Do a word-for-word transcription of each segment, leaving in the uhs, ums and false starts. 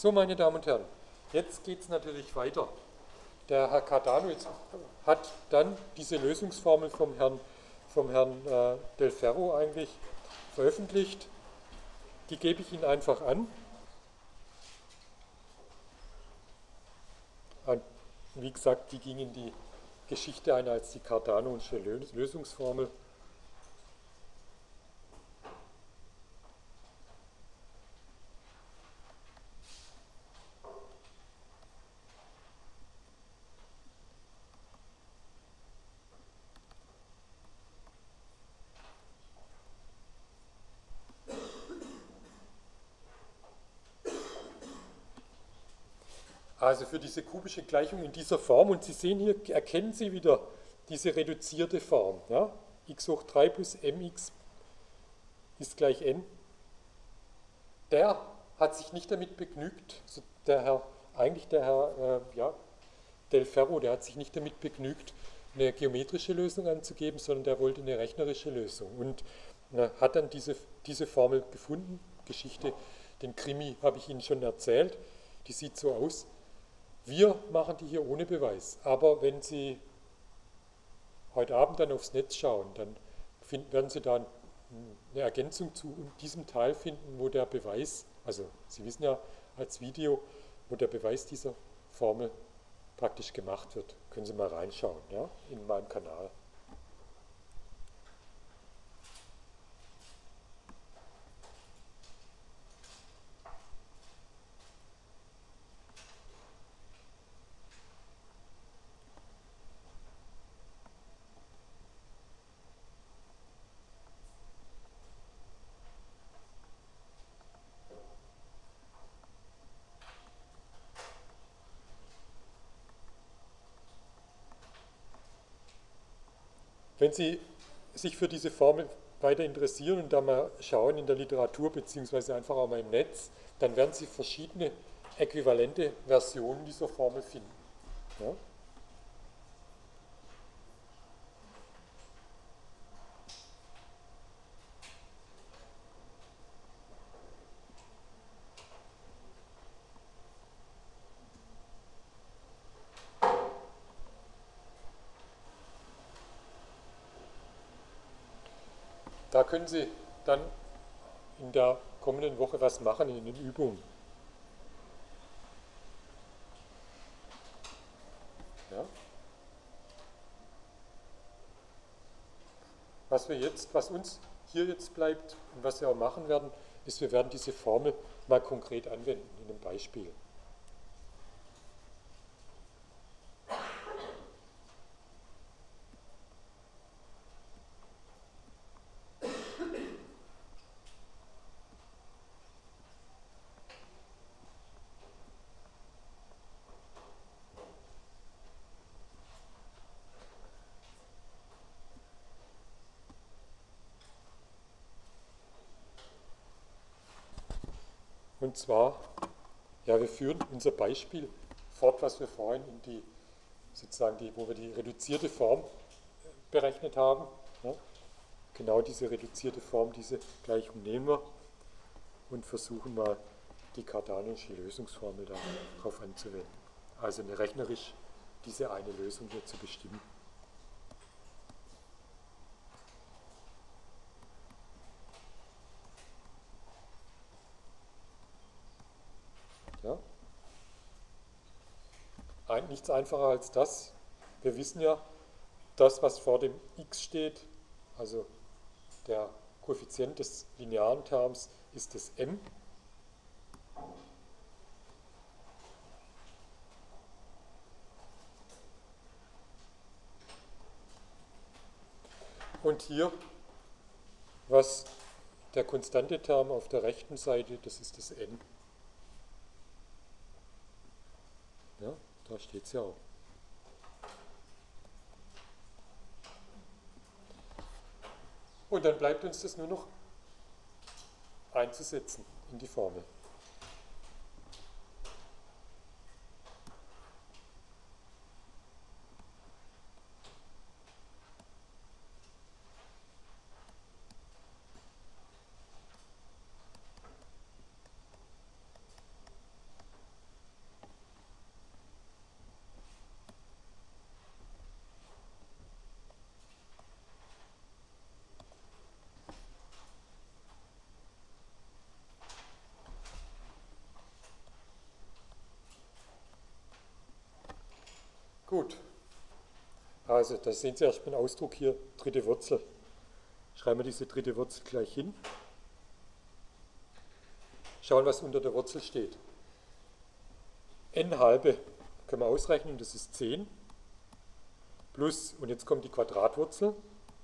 So, meine Damen und Herren, jetzt geht es natürlich weiter. Der Herr Cardano hat dann diese Lösungsformel vom Herrn, vom Herrn äh, Del Ferro eigentlich veröffentlicht. Die gebe ich Ihnen einfach an. Und wie gesagt, die ging in die Geschichte ein als die Cardano'sche Lösungsformel. Also für diese kubische Gleichung in dieser Form, und Sie sehen hier, erkennen Sie wieder diese reduzierte Form. Ja? X hoch drei plus mx ist gleich n. Der hat sich nicht damit begnügt, also der Herr, eigentlich der Herr äh, ja, Del Ferro, der hat sich nicht damit begnügt, eine geometrische Lösung anzugeben, sondern der wollte eine rechnerische Lösung und äh, hat dann diese, diese Formel gefunden. Geschichte, den Krimi habe ich Ihnen schon erzählt, die sieht so aus. Wir machen die hier ohne Beweis, aber wenn Sie heute Abend dann aufs Netz schauen, dann finden, werden Sie da eine Ergänzung zu diesem Teil finden, wo der Beweis, also Sie wissen ja als Video, wo der Beweis dieser Formel praktisch gemacht wird. Können Sie mal reinschauen, ja, in meinem Kanal. Wenn Sie sich für diese Formel weiter interessieren und da mal schauen in der Literatur beziehungsweise einfach auch mal im Netz, dann werden Sie verschiedene äquivalente Versionen dieser Formel finden. Ja? Da können Sie dann in der kommenden Woche was machen in den Übungen. Ja? Was wir jetzt, was uns hier jetzt bleibt und was wir auch machen werden, ist, wir werden diese Formel mal konkret anwenden in einem Beispiel. Und zwar, ja, wir führen unser Beispiel fort, was wir vorhin in die, sozusagen die, wo wir die reduzierte Form berechnet haben. Ja, genau diese reduzierte Form, diese Gleichung nehmen wir und versuchen mal die Cardano'sche Lösungsformel darauf anzuwenden. Also eine rechnerisch diese eine Lösung hier zu bestimmen. Ja? Ein, nichts einfacher als das. Wir wissen ja, das, was vor dem x steht, also der Koeffizient des linearen Terms, ist das m. Und hier, was der konstante Term auf der rechten Seite, das ist das n. Ja, da steht es ja auch. Und dann bleibt uns das nur noch einzusetzen in die Formel. Gut, also da sehen Sie erstmal einen Ausdruck hier, dritte Wurzel. Schreiben wir diese dritte Wurzel gleich hin. Schauen, was unter der Wurzel steht. N halbe können wir ausrechnen, das ist zehn. Plus, und jetzt kommt die Quadratwurzel,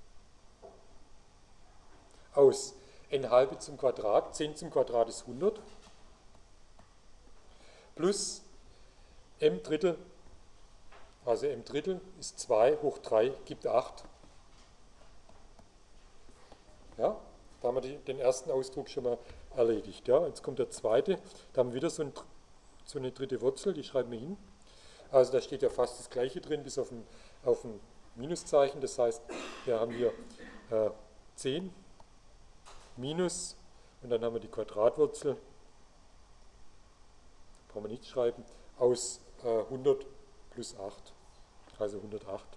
aus n halbe zum Quadrat, zehn zum Quadrat ist hundert, plus m Drittel, also m Drittel ist zwei hoch drei, gibt acht. Ja, da haben wir die, den ersten Ausdruck schon mal erledigt. Ja, jetzt kommt der zweite, da haben wir wieder so, ein, so eine dritte Wurzel, die schreiben wir hin. Also da steht ja fast das gleiche drin, bis auf ein, auf ein Minuszeichen, das heißt, wir haben hier äh, zehn minus, und dann haben wir die Quadratwurzel, brauchen wir nicht schreiben, aus äh, hundert plus acht, also hundertacht.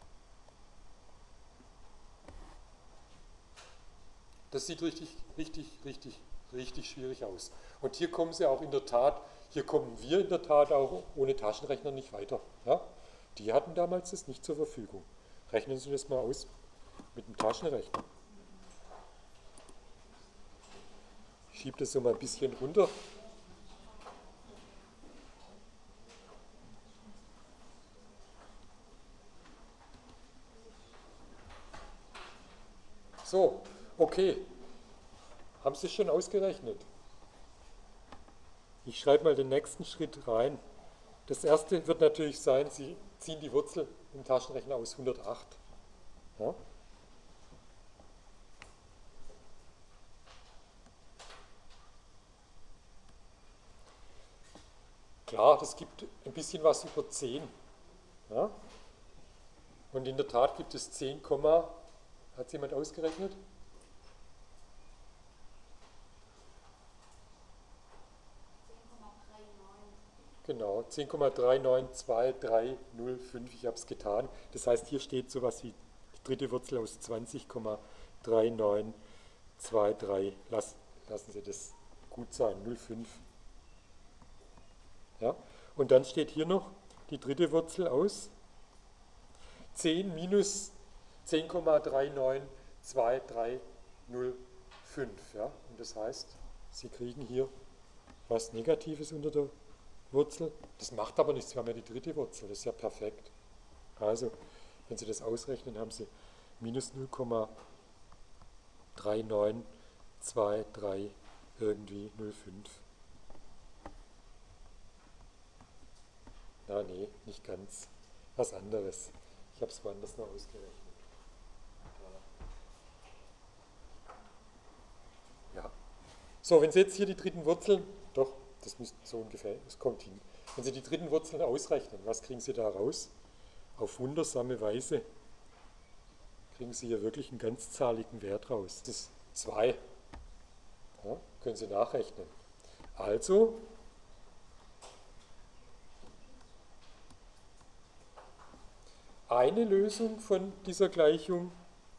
Das sieht richtig, richtig, richtig, richtig schwierig aus. Und hier kommen sie auch in der Tat, hier kommen wir in der Tat auch ohne Taschenrechner nicht weiter. Ja? Die hatten damals das nicht zur Verfügung. Rechnen Sie das mal aus mit dem Taschenrechner. Ich schiebe das so mal ein bisschen runter. So, okay. Haben Sie es schon ausgerechnet? Ich schreibe mal den nächsten Schritt rein. Das erste wird natürlich sein, Sie ziehen die Wurzel im Taschenrechner aus hundertacht. Ja? Klar, das gibt ein bisschen was über zehn. Ja? Und in der Tat gibt es zehn, hat es jemand ausgerechnet? Genau, zehn Komma drei neun zwei drei null fünf, ich habe es getan. Das heißt, hier steht sowas wie die dritte Wurzel aus zwanzig Komma drei neun zwei drei. Lass, lassen Sie das gut sein, null Komma fünf. Ja? Und dann steht hier noch die dritte Wurzel aus zehn minus zehn Komma drei neun zwei drei null fünf. Ja? Und das heißt, Sie kriegen hier was Negatives unter der Wurzel. Das macht aber nichts, wir haben ja die dritte Wurzel, das ist ja perfekt. Also, wenn Sie das ausrechnen, haben Sie minus null Komma drei neun zwei drei irgendwie null Komma fünf. Na, nee, nicht ganz. Was anderes. Ich habe es woanders noch ausgerechnet. Ja. So, wenn Sie jetzt hier die dritten Wurzeln, doch, das müsste so ungefähr, es kommt hin. Wenn Sie die dritten Wurzeln ausrechnen, was kriegen Sie da raus? Auf wundersame Weise kriegen Sie hier wirklich einen ganzzahligen Wert raus. Das ist zwei. Ja, können Sie nachrechnen. Also, eine Lösung von dieser Gleichung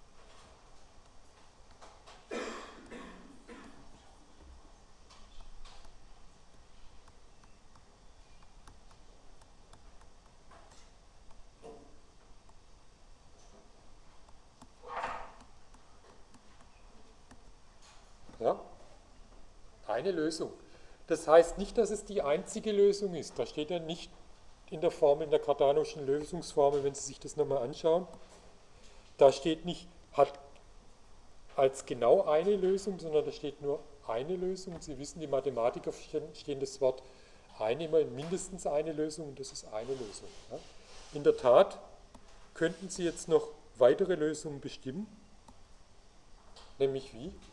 ja, eine Lösung. Das heißt nicht, dass es die einzige Lösung ist. Da steht ja nicht in der Formel, in der Cardano'schen Lösungsformel, wenn Sie sich das nochmal anschauen. Da steht nicht, hat als genau eine Lösung, sondern da steht nur eine Lösung. Sie wissen, die Mathematiker stehen das Wort eine immer in mindestens eine Lösung und das ist eine Lösung. Ja. In der Tat könnten Sie jetzt noch weitere Lösungen bestimmen, nämlich wie?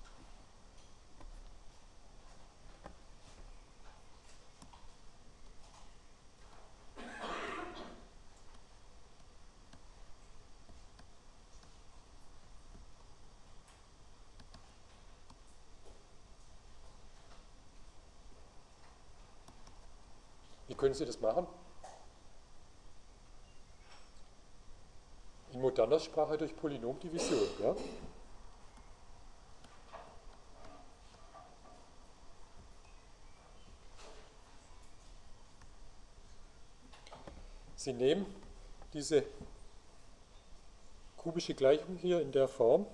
Wie können Sie das machen? In moderner Sprache durch Polynomdivision. Ja? Sie nehmen diese kubische Gleichung hier in der Form.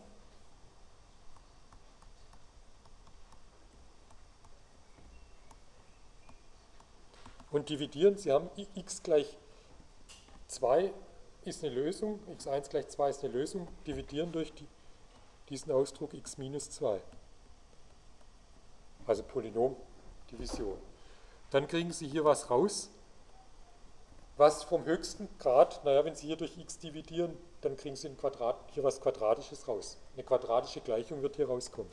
Und dividieren, Sie haben x gleich zwei ist eine Lösung, x eins gleich zwei ist eine Lösung, dividieren durch die, diesen Ausdruck x minus zwei. Also Polynomdivision. Dann kriegen Sie hier was raus, was vom höchsten Grad, naja, wenn Sie hier durch x dividieren, dann kriegen Sie ein Quadrat, hier was Quadratisches raus. Eine quadratische Gleichung wird hier rauskommen.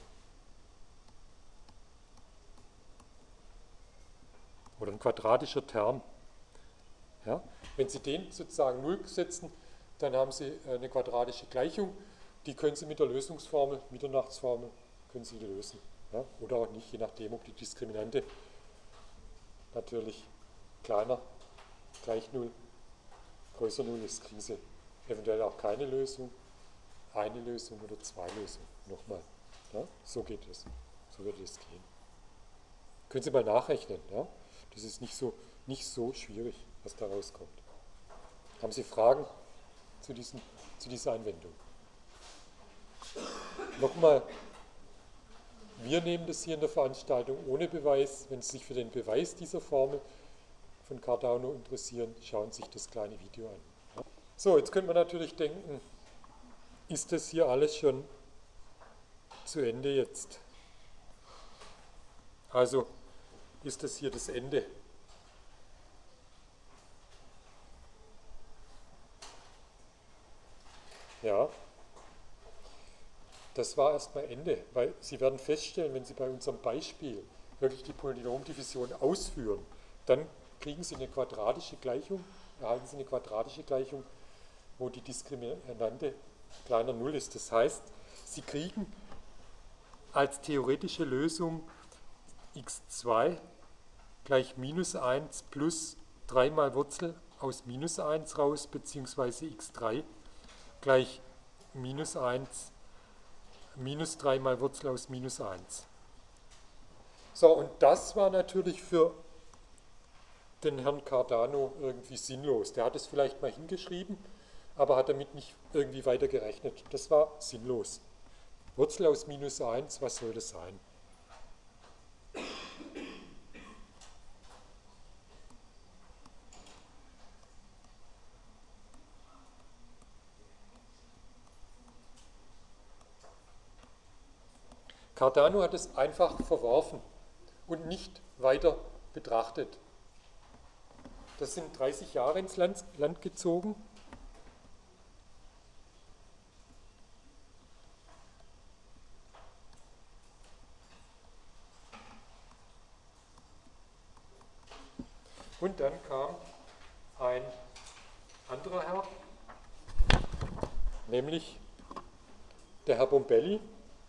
Oder ein quadratischer Term. Ja? Wenn Sie den sozusagen null setzen, dann haben Sie eine quadratische Gleichung. Die können Sie mit der Lösungsformel, Mitternachtsformel, können Sie die lösen. Ja? Oder auch nicht, je nachdem, ob die Diskriminante natürlich kleiner, gleich null, größer null ist, kriegen Sie eventuell auch keine Lösung, eine Lösung oder zwei Lösungen. Nochmal. Ja? So geht es. So würde es gehen. Können Sie mal nachrechnen. Ja? Das ist nicht so, nicht so schwierig, was da rauskommt. Haben Sie Fragen zu, diesen, zu dieser Einwendung? Nochmal, wir nehmen das hier in der Veranstaltung ohne Beweis. Wenn Sie sich für den Beweis dieser Formel von Cardano interessieren, schauen Sie sich das kleine Video an. So, jetzt könnte man natürlich denken, ist das hier alles schon zu Ende jetzt? Also, ist das hier das Ende? Ja, das war erstmal Ende, weil Sie werden feststellen, wenn Sie bei unserem Beispiel wirklich die Polynomdivision ausführen, dann kriegen Sie eine quadratische Gleichung, erhalten Sie eine quadratische Gleichung, wo die Diskriminante kleiner null ist. Das heißt, Sie kriegen als theoretische Lösung x zwei gleich minus eins plus drei mal Wurzel aus minus eins raus, beziehungsweise x drei gleich minus eins minus drei mal Wurzel aus minus eins. So, und das war natürlich für den Herrn Cardano irgendwie sinnlos. Der hat es vielleicht mal hingeschrieben, aber hat damit nicht irgendwie weiter gerechnet. Das war sinnlos. Wurzel aus minus eins, was soll das sein? Cardano hat es einfach verworfen und nicht weiter betrachtet. Das sind dreißig Jahre ins Land, Land gezogen. Und dann kam ein anderer Herr, nämlich der Herr Bombelli.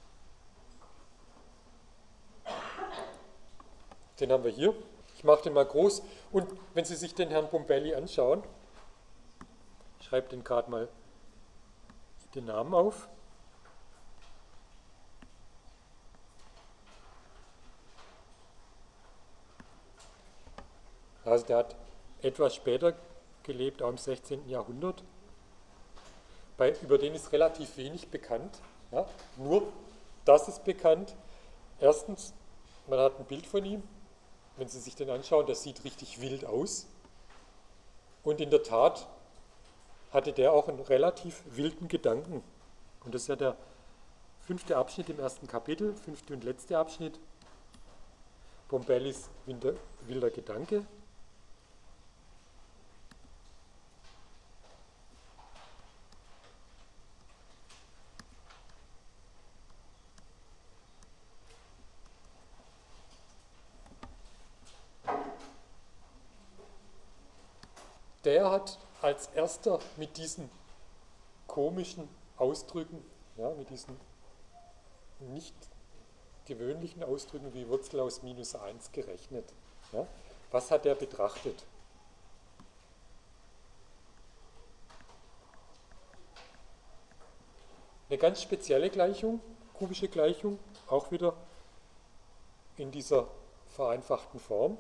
Den haben wir hier. Ich mache den mal groß. Und wenn Sie sich den Herrn Bombelli anschauen, ich schreibe den gerade mal den Namen auf. Also der hat etwas später gelebt, auch im sechzehnten Jahrhundert. Bei, über den ist relativ wenig bekannt. Ja? Nur das ist bekannt. Erstens, man hat ein Bild von ihm. Wenn Sie sich den anschauen, das sieht richtig wild aus. Und in der Tat hatte der auch einen relativ wilden Gedanken. Und das ist ja der fünfte Abschnitt im ersten Kapitel, fünfte und letzte Abschnitt. Bombellis wilder, wilder Gedanke. Der hat als erster mit diesen komischen Ausdrücken, ja, mit diesen nicht gewöhnlichen Ausdrücken wie Wurzel aus minus eins gerechnet. Ja. Was hat er betrachtet? Eine ganz spezielle Gleichung, kubische Gleichung, auch wieder in dieser vereinfachten Form.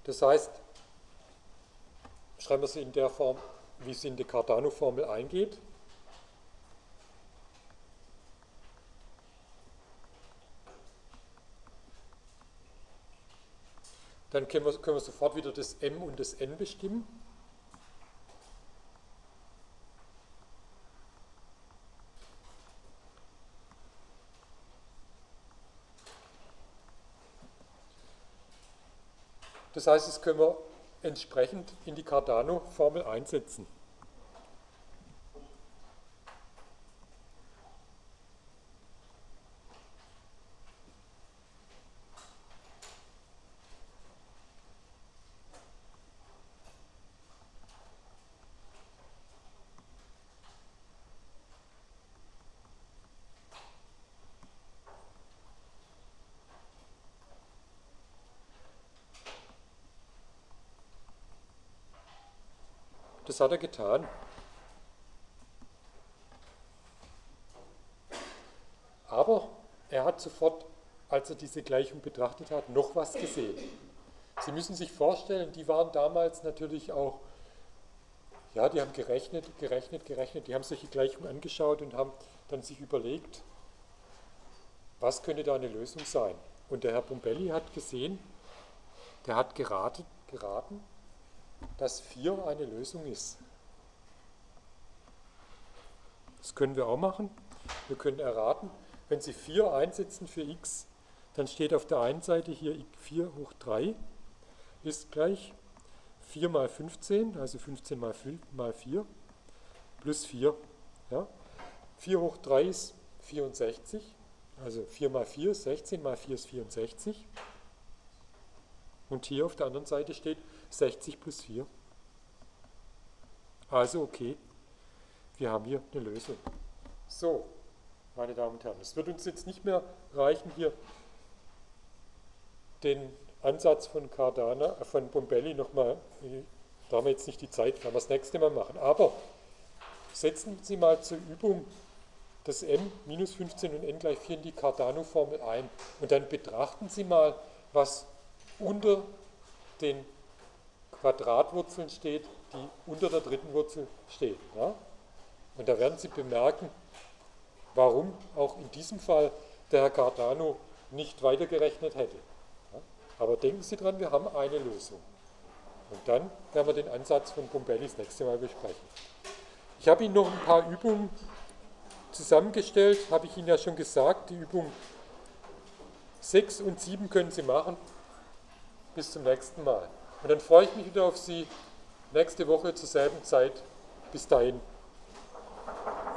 Das heißt, schreiben wir sie in der Form, wie es in die Cardano-Formel eingeht. Dann können wir, können wir sofort wieder das M und das N bestimmen. Das heißt, das können wir entsprechend in die Cardano-Formel einsetzen. Das hat er getan. Aber er hat sofort, als er diese Gleichung betrachtet hat, noch was gesehen. Sie müssen sich vorstellen, die waren damals natürlich auch, ja, die haben gerechnet, gerechnet, gerechnet, die haben sich die Gleichung angeschaut und haben dann sich überlegt, was könnte da eine Lösung sein. Und der Herr Bombelli hat gesehen, der hat geraten, geraten dass vier eine Lösung ist. Das können wir auch machen. Wir können erraten, wenn Sie vier einsetzen für x, dann steht auf der einen Seite hier vier hoch drei ist gleich vier mal fünfzehn, also fünfzehn mal vier, plus vier. Ja? vier hoch drei ist vierundsechzig, also vier mal vier ist sechzehn, mal vier ist vierundsechzig. Und hier auf der anderen Seite steht sechzig plus vier. Also okay, wir haben hier eine Lösung. So, meine Damen und Herren, es wird uns jetzt nicht mehr reichen, hier den Ansatz von Cardano, äh, von Bombelli nochmal, da haben wir jetzt nicht die Zeit, werden wir das nächste Mal machen. Aber setzen Sie mal zur Übung das m minus fünfzehn und n gleich vier in die Cardano-Formel ein und dann betrachten Sie mal, was unter den Quadratwurzeln steht, die unter der dritten Wurzel steht. Ja? Und da werden Sie bemerken, warum auch in diesem Fall der Herr Cardano nicht weitergerechnet hätte. Ja? Aber denken Sie dran, wir haben eine Lösung. Und dann werden wir den Ansatz von Bombelli das nächste Mal besprechen. Ich habe Ihnen noch ein paar Übungen zusammengestellt, habe ich Ihnen ja schon gesagt. Die Übung sechs und sieben können Sie machen. Bis zum nächsten Mal. Und dann freue ich mich wieder auf Sie nächste Woche zur selben Zeit. Bis dahin.